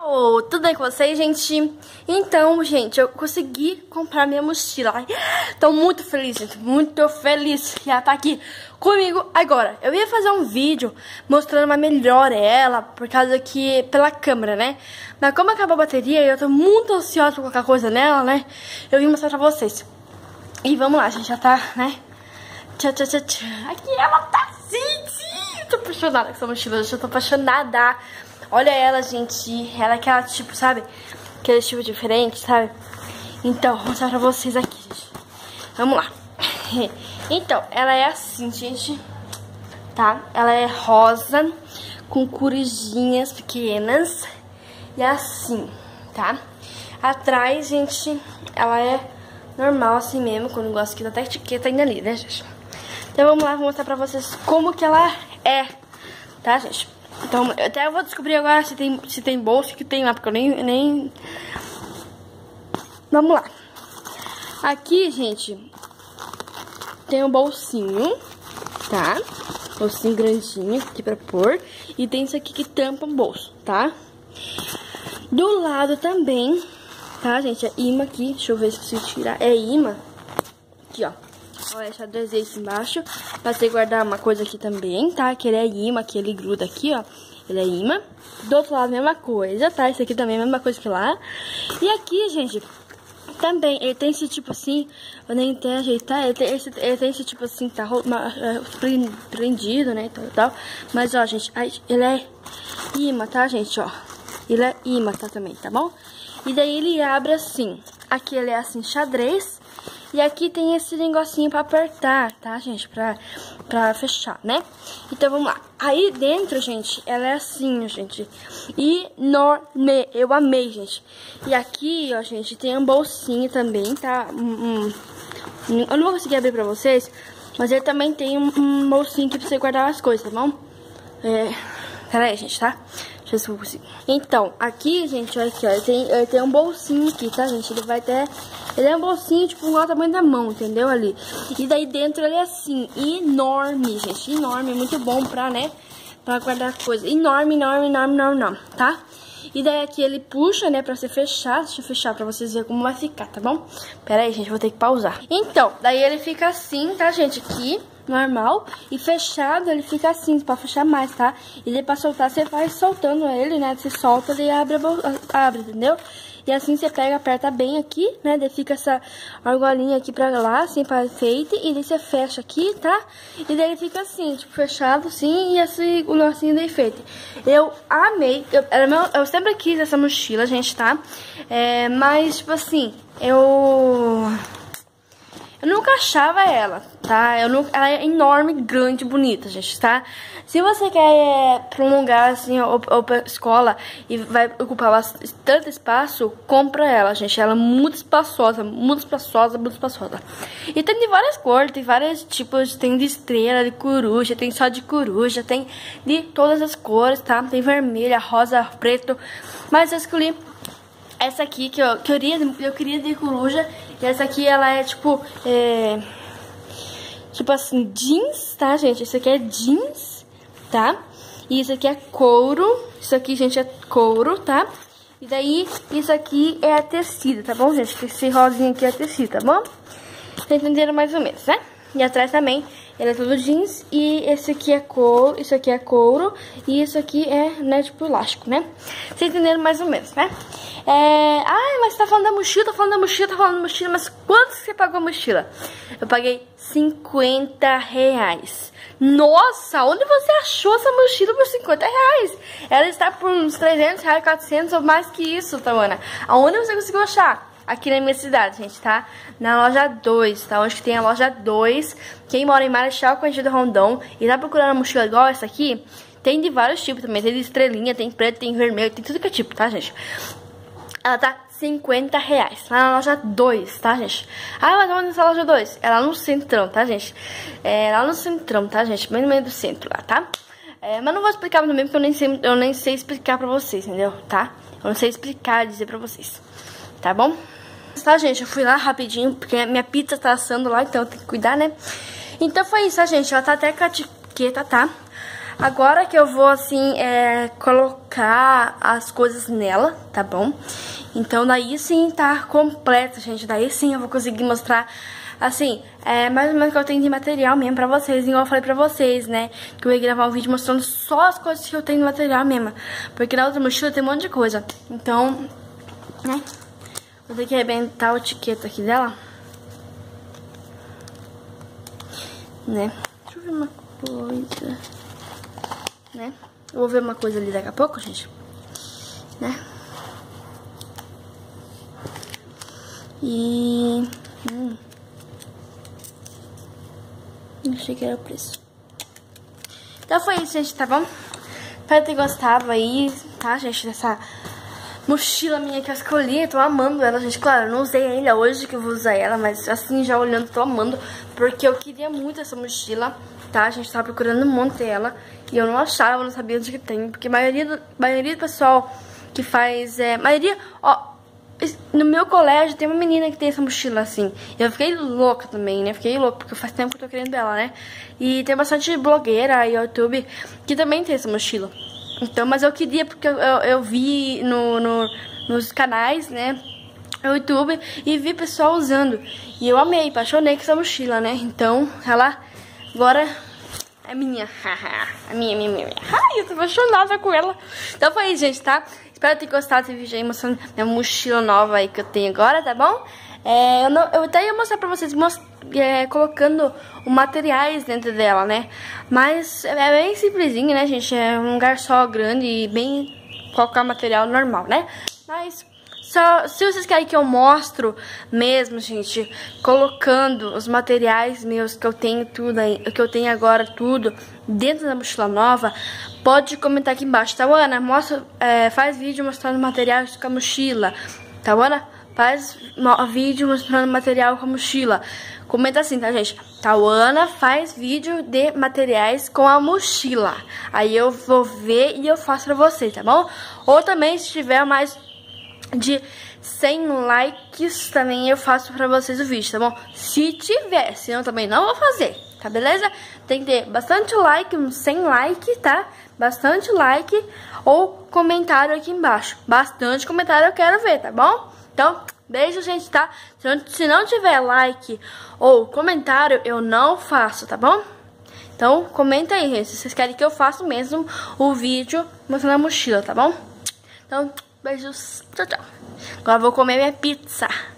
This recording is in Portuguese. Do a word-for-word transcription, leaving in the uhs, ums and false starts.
Oh, tudo bem com vocês, gente? Então, gente, eu consegui comprar minha mochila. Tô muito feliz, gente, muito feliz que ela tá aqui comigo agora. Eu ia fazer um vídeo mostrando mais melhor ela, por causa que, pela câmera, né? Mas como acabou a bateria e eu tô muito ansiosa por colocar coisa nela, né? Eu vim mostrar pra vocês. E vamos lá, gente, já tá, né? Tchau, tchau, tchau, tchau. Aqui ela tá, gente! Eu tô apaixonada com essa mochila, eu tô apaixonada. Olha ela, gente, ela é aquela tipo, sabe? Aquele tipo diferente, sabe? Então, vou mostrar pra vocês aqui, gente. Vamos lá. Então, ela é assim, gente, tá? Ela é rosa, com corujinhas pequenas. E assim, tá? Atrás, gente, ela é normal assim mesmo, quando eu gosto que dá até etiqueta ainda ali, né, gente? Então, vamos lá, vou mostrar pra vocês como que ela é, tá, gente? Então, até eu vou descobrir agora se tem, se tem bolso que tem lá, porque eu nem, nem... Vamos lá. Aqui, gente, tem um bolsinho, tá? Bolsinho grandinho aqui pra pôr. E tem isso aqui que tampa o bolso, tá? Do lado também, tá, gente? É imã aqui. Deixa eu ver se eu consigo tirar. É imã. Aqui, ó. Olha, xadrezei isso embaixo. Pra você guardar uma coisa aqui também, tá? Que ele é imã, que ele gruda aqui, ó. Ele é imã. Do outro lado, a mesma coisa, tá? Esse aqui também é a mesma coisa que lá. E aqui, gente, também, ele tem esse tipo assim, eu nem tentei ajeitar, ele tem esse, ele tem esse tipo assim, tá prendido, né, tal, tal. Mas, ó, gente, ele é imã, tá, gente, ó. Ele é imã, tá, também, tá bom? E daí ele abre assim. Aqui ele é assim, xadrez. E aqui tem esse negocinho pra apertar, tá, gente? Pra, pra fechar, né? Então, vamos lá. Aí dentro, gente, ela é assim, gente. Enorme. Eu amei, gente. E aqui, ó, gente, tem um bolsinho também, tá? Um, um, eu não vou conseguir abrir pra vocês, mas ele também tem um, um bolsinho aqui pra você guardar as coisas, tá bom? É... Pera aí, gente, tá? Deixa eu ver se eu consigo. Então, aqui, gente, olha aqui, ó. Ele tem, ele tem um bolsinho aqui, tá, gente? Ele vai ter... Ele é um bolsinho, tipo, igual o tamanho da mão, entendeu? Ali. E daí dentro ele é assim, enorme, gente. Enorme, muito bom pra, né? Pra guardar coisa. Enorme, enorme, enorme, enorme, enorme, tá? E daí aqui ele puxa, né, pra você fechar. Deixa eu fechar pra vocês verem como vai ficar, tá bom? Pera aí, gente, vou ter que pausar. Então, daí ele fica assim, tá, gente? Aqui, normal. E fechado, ele fica assim, pra fechar mais, tá? E daí pra soltar, você vai soltando ele, né? Você solta e abre, a abre, entendeu? E assim você pega, aperta bem aqui, né? Daí fica essa argolinha aqui pra lá, assim, pra enfeite. E daí você fecha aqui, tá? E daí ele fica assim, tipo, fechado assim. E assim, o negocinho de enfeite. Eu amei. Eu, era meu, eu sempre quis essa mochila, gente, tá? É, mas, tipo assim, eu... Eu nunca achava ela, tá? Eu não, ela é enorme, grande, bonita, gente, tá? Se você quer é, pra um lugar assim, ou, ou pra escola, e vai ocupar bastante, tanto espaço, compra ela, gente. Ela é muito espaçosa, muito espaçosa, muito espaçosa. E tem de várias cores, tem vários tipos, tem de estrela, de coruja, tem só de coruja, tem de todas as cores, tá? Tem vermelha, rosa, preto, mas eu escolhi essa aqui, que eu queria, eu queria de coruja. E essa aqui, ela é tipo, é, tipo assim, jeans, tá, gente? Isso aqui é jeans, tá? E isso aqui é couro. Isso aqui, gente, é couro, tá? E daí, isso aqui é tecido, tá bom, gente? Esse rosinho aqui é tecido, tá bom? Vocês entenderam mais ou menos, né? E atrás também, ele é todo jeans. E esse aqui é couro, isso aqui é couro. E isso aqui é, né, tipo elástico, né? Vocês entenderam mais ou menos, né? É... Ai, mas tá falando da mochila, tá falando da mochila, tá falando da mochila. Mas quanto você pagou a mochila? Eu paguei cinquenta reais. Nossa, onde você achou essa mochila por cinquenta reais? Ela está por uns trezentos reais, quatrocentos ou mais que isso, Tawana. Aonde você conseguiu achar? Aqui na minha cidade, gente, tá? Na loja dois, tá? Onde que tem a loja dois. Quem mora em Marechal Cândido Rondon e tá procurando uma mochila igual essa aqui, tem de vários tipos também. Tem de estrelinha, tem preto, tem vermelho, tem tudo que é tipo, tá, gente? Ela tá cinquenta reais. Lá na loja dois, tá, gente? Ah, mas onde é essa loja dois? É lá no centrão, tá, gente? É lá no centrão, tá, gente? Bem no meio do centro lá, tá? É, mas não vou explicar também, porque eu nem, sei, eu nem sei explicar pra vocês, entendeu? Tá? Eu não sei explicar, dizer pra vocês. Tá bom? Tá, gente? Eu fui lá rapidinho, porque a minha pizza tá assando lá, então eu tenho que cuidar, né? Então foi isso, tá, gente? Ela tá até com a etiqueta, tá? Agora que eu vou, assim, é, colocar as coisas nela, tá bom? Então, daí sim tá completa, gente. Daí sim eu vou conseguir mostrar, assim, é, mais ou menos o que eu tenho de material mesmo pra vocês. Igual eu falei pra vocês, né? Que eu ia gravar um vídeo mostrando só as coisas que eu tenho de material mesmo. Porque na outra mochila tem um monte de coisa. Então, né? Vou ter que arrebentar o etiqueta aqui dela. Né? Deixa eu ver uma coisa. Né? Eu vou ver uma coisa ali daqui a pouco, gente. Né? E... Hum. Não achei que era o preço. Então foi isso, gente, tá bom? Espero ter gostado aí, tá, gente? Dessa mochila minha que eu escolhi. Tô amando ela, gente. Claro, eu não usei ainda hoje que eu vou usar ela, mas assim, já olhando, tô amando. Porque eu queria muito essa mochila, tá? A gente tava procurando um monte dela e eu não achava, eu não sabia onde que tem. Porque a maioria do, maioria do pessoal que faz... É, maioria... Ó, no meu colégio tem uma menina que tem essa mochila assim. Eu fiquei louca também, né? Fiquei louca, porque faz tempo que eu tô querendo ela, né? E tem bastante blogueira e YouTube que também tem essa mochila. Então, mas eu queria porque eu, eu, eu vi no, no, nos canais, né? No YouTube e vi pessoal usando. E eu amei, apaixonei com essa mochila, né? Então, ela agora é minha. A minha, minha, minha. Ai, eu tô apaixonada com ela. Então foi isso, gente, tá? Espero ter gostado desse vídeo aí, mostrando minha mochila nova aí que eu tenho agora, tá bom? É, eu, não, eu até ia mostrar pra vocês, most, é, colocando os materiais dentro dela, né? Mas é bem simplesinho, né, gente? É um lugar só grande e bem qualquer material normal, né? Mas... Só, se vocês querem que eu mostro mesmo, gente, colocando os materiais meus que eu tenho tudo aí, que eu tenho agora tudo dentro da mochila nova, pode comentar aqui embaixo, tá, Ana? Mostra, é, faz vídeo mostrando materiais com a mochila, tá, Ana? Faz vídeo mostrando material com a mochila. Comenta assim, tá, gente? Tauana faz vídeo de materiais com a mochila. Aí eu vou ver e eu faço pra vocês, tá bom? Ou também, se tiver mais de cem likes, também eu faço pra vocês o vídeo, tá bom? Se tiver, senão também não vou fazer, tá beleza? Tem que ter bastante like, uns cem likes, tá? Bastante like ou comentário aqui embaixo. Bastante comentário eu quero ver, tá bom? Então, beijo, gente, tá? Se não, se não tiver like ou comentário, eu não faço, tá bom? Então, comenta aí, gente, se vocês querem que eu faça mesmo o vídeo mostrando a mochila, tá bom? Então... beijos, tchau, tchau. Agora eu vou comer minha pizza.